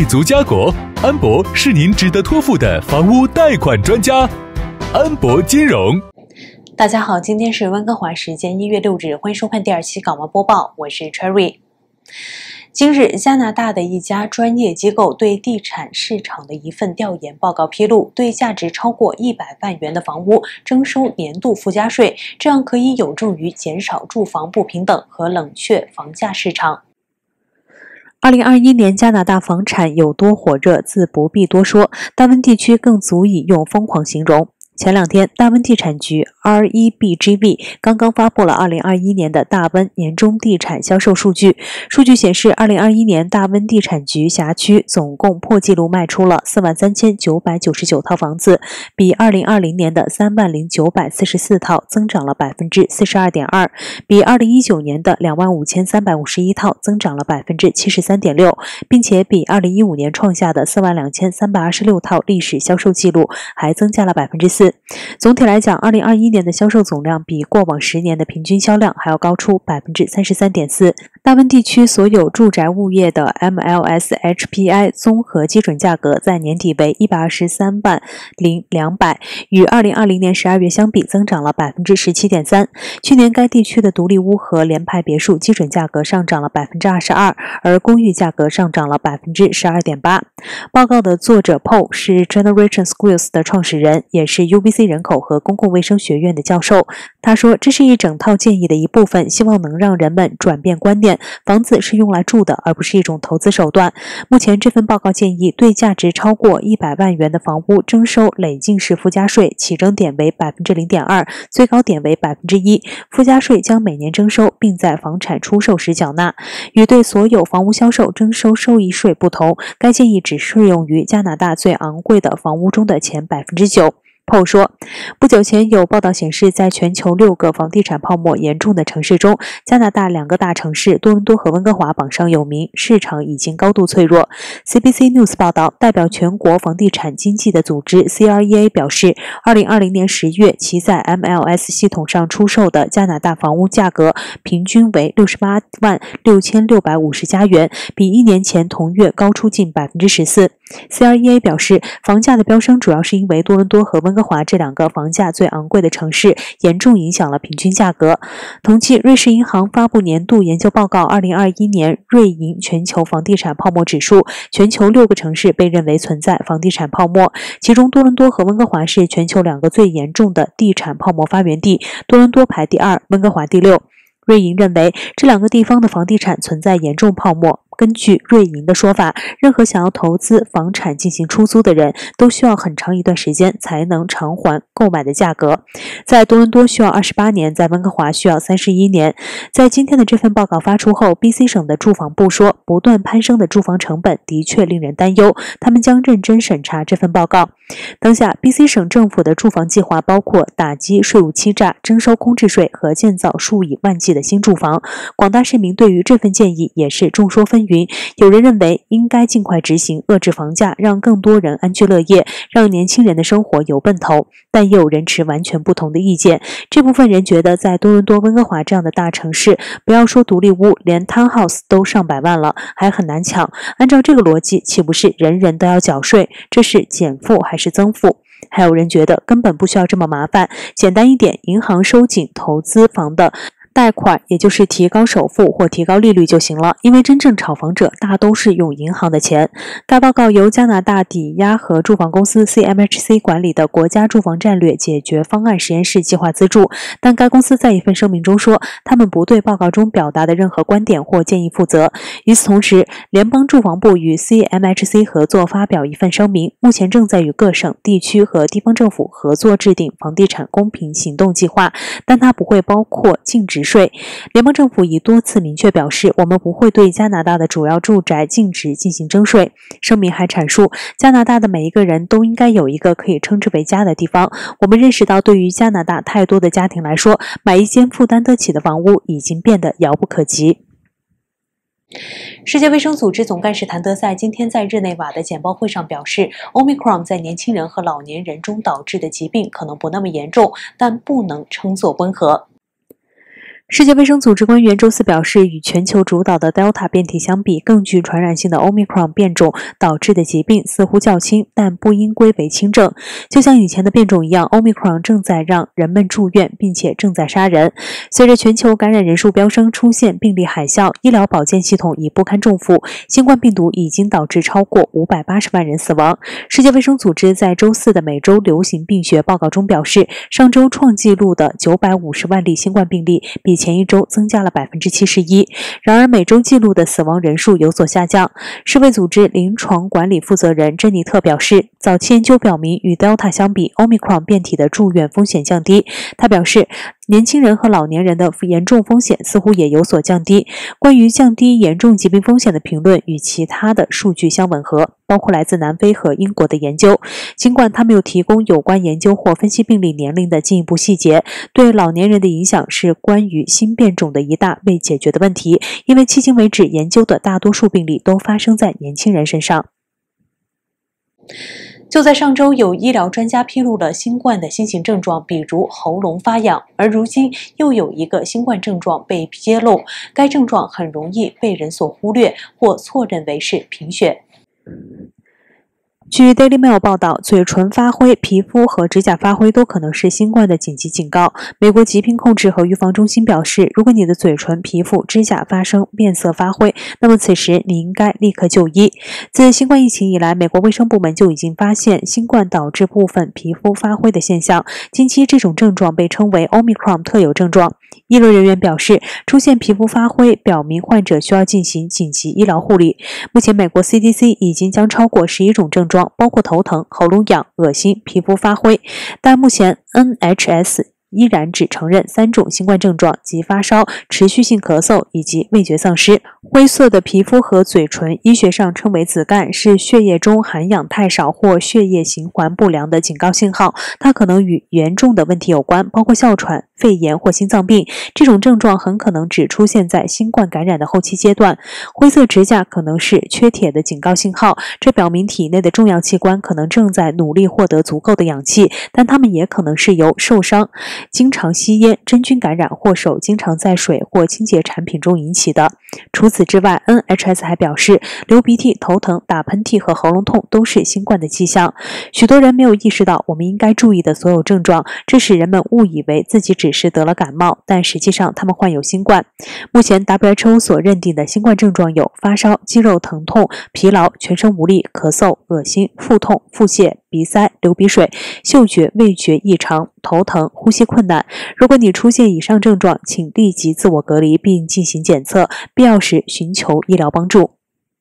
足家国，安博是您值得托付的房屋贷款专家。安博金融。 大家好，今天是温哥华时间1月6日，欢迎收看第2期港湾播报，我是 Cherry。今日，加拿大的一家专业机构对地产市场的一份调研报告披露，对价值超过100万元的房屋征收年度附加税，这样可以有助于减少住房不平等和冷却房价市场。2021年加拿大房产有多火热，自不必多说，大温地区更足以用疯狂形容。前两天，大温地产局 REBGV 刚刚发布了2021年的大温年中地产销售数据。数据显示，2021年大温地产局辖区总共破纪录卖出了43999套房子，比2020年的30944套增长了 42.2%， 比2019年的25351套增长了 73.6%， 并且比2015年创下的42326套历史销售记录还增加了 4%。总体来讲，2021年的销售总量比过往10年的平均销量还要高出 33.4%。大温地区所有住宅物业的 MLS HPI 综合基准价格在年底为123.02万，与2020年12月相比增长了 17.3%。去年该地区的独立屋和联排别墅基准价格上涨了 22%， 而公寓价格上涨了 12.8%。报告的作者 Paul 是 Generation Schools 的创始人，也是 UBC 人口和公共卫生学院的教授。他说，这是一整套建议的一部分，希望能让人们转变观念，房子是用来住的，而不是一种投资手段。目前这份报告建议对价值超过100万元的房屋征收累进式附加税，起征点为 0.2%， 最高点为 1%， 附加税将每年征收，并在房产出售时缴纳。与对所有房屋销售征收收益税不同，该建议只适用于加拿大最昂贵的房屋中的前 9%。Paul 说，不久前有报道显示，在全球6个房地产泡沫严重的城市中，加拿大2个大城市多伦多和温哥华榜上有名，市场已经高度脆弱。CBC News 报道，代表全国房地产经纪的组织 CREA 表示，2020年10月其在 MLS 系统上出售的加拿大房屋价格平均为68.6650加元，比1年前同月高出近 14%。CREA 表示，房价的飙升主要是因为多伦多和温哥华这2个房价最昂贵的城市严重影响了平均价格。同期，瑞士银行发布年度研究报告2021年瑞银全球房地产泡沫指数，全球6个城市被认为存在房地产泡沫，其中多伦多和温哥华是全球2个最严重的地产泡沫发源地，多伦多排第2，温哥华第6。瑞银认为这2个地方的房地产存在严重泡沫。根据瑞银的说法，任何想要投资房产进行出租的人都需要很长一段时间才能偿还购买的价格。在多伦多需要28年，在温哥华需要31年。在今天的这份报告发出后， BC 省的住房部说，不断攀升的住房成本的确令人担忧，他们将认真审查这份报告。当下 BC 省政府的住房计划包括打击税务欺诈、征收空置税和建造数以万计的新住房。广大市民对于这份建议也是众说纷纭，有人认为应该尽快执行，遏制房价，让更多人安居乐业，让年轻人的生活有奔头，但也有人持完全不同的意见。这部分人觉得，在多伦多、温哥华这样的大城市，不要说独立屋，连 townhouse 都上百万了，还很难抢。按照这个逻辑，岂不是人人都要缴税？这是减负还是增负？还有人觉得根本不需要这么麻烦，简单一点，银行收紧投资房的贷款，也就是提高首付或提高利率就行了，因为真正炒房者大都是用银行的钱。该报告由加拿大抵押和住房公司 CMHC 管理的国家住房战略解决方案实验室计划资助，但该公司在一份声明中说，他们不对报告中表达的任何观点或建议负责。与此同时，联邦住房部与 CMHC 合作发表一份声明，目前正在与各省、地区和地方政府合作制定房地产公平行动计划，但它不会包括净值税。联邦政府已多次明确表示，我们不会对加拿大的主要住宅净值进行征税。声明还阐述，加拿大的每一个人都应该有一个可以称之为家的地方。我们认识到，对于加拿大太多的家庭来说，买一间负担得起的房屋已经变得遥不可及。世界卫生组织总干事谭德赛今天在日内瓦的简报会上表示， Omicron 在年轻人和老年人中导致的疾病可能不那么严重，但不能称作温和。 世界卫生组织官员周四表示，与全球主导的 Delta 变体相比，更具传染性的 Omicron 变种导致的疾病似乎较轻，但不应归为轻症。就像以前的变种一样 ，Omicron 正在让人们住院，并且正在杀人。随着全球感染人数飙升，出现病例海啸，医疗保健系统已不堪重负，新冠病毒已经导致超过580万人死亡。世界卫生组织在周四的每周流行病学报告中表示，上周创纪录的950万例新冠病例比前一周增加了71%，然而每周记录的死亡人数有所下降。世卫组织临床管理负责人珍妮特表示，早期研究表明，与 Delta 相比 ，Omicron 变体的住院风险降低。他表示，年轻人和老年人的严重风险似乎也有所降低。关于降低严重疾病风险的评论与其他的数据相吻合，包括来自南非和英国的研究。尽管他没有提供有关研究或分析病例年龄的进一步细节，对老年人的影响是关于新变种的一大未解决的问题，因为迄今为止研究的大多数病例都发生在年轻人身上。就在上周，有医疗专家披露了新冠的新型症状，比如喉咙发痒，而如今又有一个新冠症状被揭露，该症状很容易被人所忽略或错认为是贫血。据 Daily Mail 报道，嘴唇发灰、皮肤和指甲发灰都可能是新冠的紧急警告。美国疾病控制和预防中心表示，如果你的嘴唇、皮肤、指甲发生变色发灰，那么此时你应该立刻就医。自新冠疫情以来，美国卫生部门就已经发现新冠导致部分皮肤发灰的现象，近期这种症状被称为 Omicron 特有症状。医疗人员表示，出现皮肤发灰表明患者需要进行紧急医疗护理。目前，美国 CDC 已经将超过11种症状，包括头疼、喉咙痒、恶心、皮肤发灰，但目前 NHS 依然只承认3种新冠症状，即发烧、持续性咳嗽以及味觉丧失。灰色的皮肤和嘴唇，医学上称为紫绀，是血液中含氧太少或血液循环不良的警告信号，它可能与严重的问题有关，包括哮喘、肺炎或心脏病。这种症状很可能只出现在新冠感染的后期阶段。灰色指甲可能是缺铁的警告信号，这表明体内的重要器官可能正在努力获得足够的氧气，但它们也可能是由受伤、经常吸烟、真菌感染或手经常在水或清洁产品中引起的。除此之外， NHS 还表示，流鼻涕、头疼、打喷嚏和喉咙痛都是新冠的迹象。许多人没有意识到我们应该注意的所有症状，这使人们误以为自己只是得了感冒，但实际上他们患有新冠。目前 WHO 所认定的新冠症状有发烧、肌肉疼痛、疲劳、全身无力、咳嗽、恶心、腹痛、腹泻、鼻塞、流鼻水、嗅觉、味觉异常、头疼、呼吸困难。如果你出现以上症状，请立即自我隔离并进行检测，必要时寻求医疗帮助。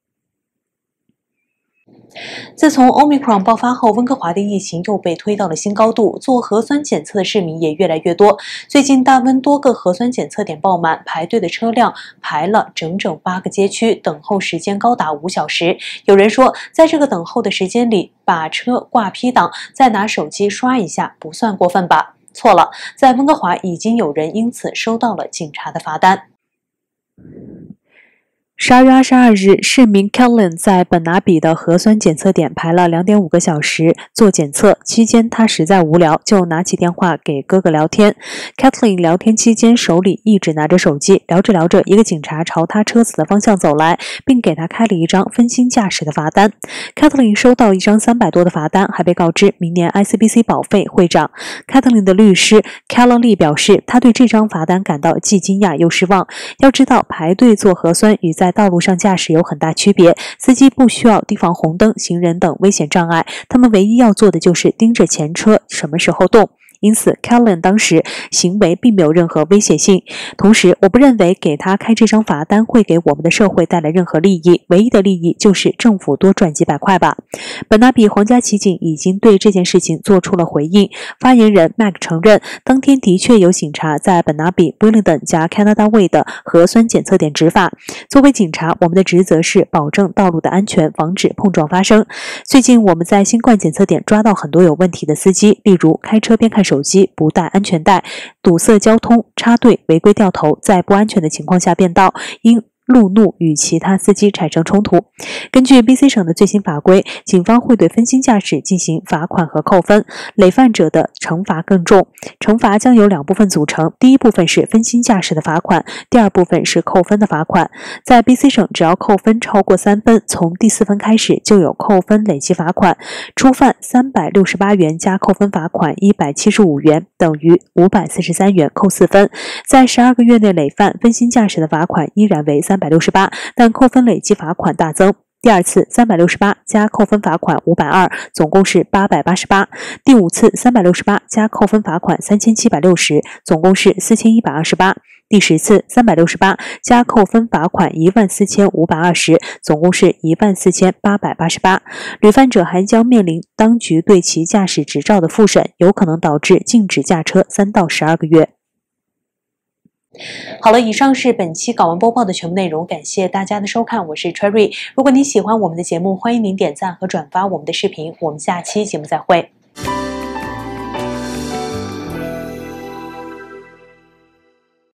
自从 Omicron 爆发后，温哥华的疫情又被推到了新高度，做核酸检测的市民也越来越多。最近大温多个核酸检测点爆满，排队的车辆排了整整8个街区，等候时间高达5小时。有人说，在这个等候的时间里，把车挂 P 档，再拿手机刷一下，不算过分吧？错了，在温哥华已经有人因此收到了警察的罚单。12月22日，市民 Kathleen 在本拿比的核酸检测点排了2.5个小时做检测，期间他实在无聊，就拿起电话给哥哥聊天。Kathleen 聊天期间手里一直拿着手机，聊着聊着，一个警察朝他车子的方向走来，并给他开了一张分心驾驶的罚单。Kathleen 收到一张300多的罚单，还被告知明年 ICBC 保费会涨。Kathleen 的律师 Callum Lee 表示，他对这张罚单感到既惊讶又失望。要知道，排队做核酸与在道路上驾驶有很大区别，司机不需要提防红灯、行人等危险障碍，他们唯一要做的就是盯着前车什么时候动。因此 Callan 当时行为并没有任何威胁性。同时，我不认为给他开这张罚单会给我们的社会带来任何利益，唯一的利益就是政府多赚几百块吧。本拿比皇家骑警已经对这件事情做出了回应。发言人 Mac 承认，当天的确有警察在本拿比、Wellington 加 Canada Way 的核酸检测点执法。作为警察，我们的职责是保证道路的安全，防止碰撞发生。最近我们在新冠检测点抓到很多有问题的司机，例如开车边看手机、不带安全带、堵塞交通、插队、违规掉头，在不安全的情况下变道，因路怒与其他司机产生冲突。根据 BC 省的最新法规，警方会对分心驾驶进行罚款和扣分，累犯者的惩罚更重。惩罚将由2部分组成，第一部分是分心驾驶的罚款，第二部分是扣分的罚款。在 BC 省，只要扣分超过3分，从第4分开始就有扣分累计罚款，初犯368元加扣分罚款175元，等于543元，扣4分。在12个月内累犯分心驾驶的罚款依然为368，但扣分累计罚款大增。第二次368加扣分罚款520，总共是888。第5次368加扣分罚款3760，总共是4128。第10次368加扣分罚款14520，总共是14888。屡犯者还将面临当局对其驾驶执照的复审，有可能导致禁止驾车3到12个月。好了，以上是本期港闻播报的全部内容，感谢大家的收看，我是 Cherry。如果您喜欢我们的节目，欢迎您点赞和转发我们的视频，我们下期节目再会。